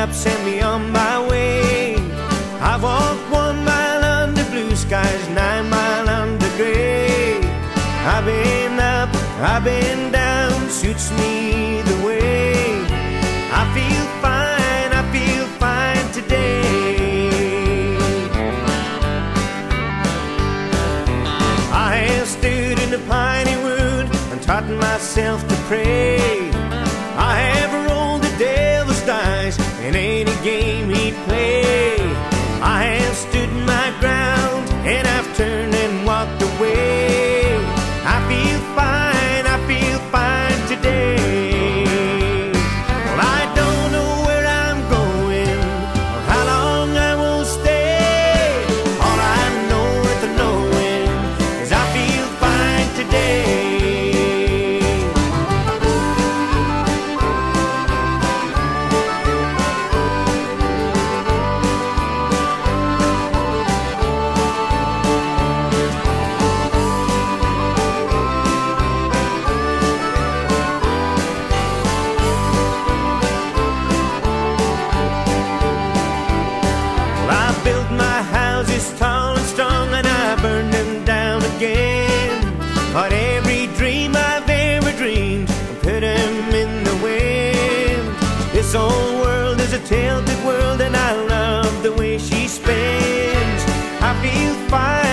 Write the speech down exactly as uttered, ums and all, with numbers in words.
up, send me on my way. I've walked one mile under blue skies, nine mile under gray. I've been up, I've been down, suits me the way. I feel fine, I feel fine today. I have stood in the piney wood and taught myself to pray. I have rolled the devil's dice in any game he'd play. I have stood my ground and I've turned and walked away. I feel fine, I feel fine today. Well, I don't know where I'm going or how long I will stay. All I know with the knowing is I feel fine today. Built my houses tall and strong and I burned them down again. But every dream I've ever dreamed, I put them in the wind. This old world is a tilted world and I love the way she spins. I feel fine.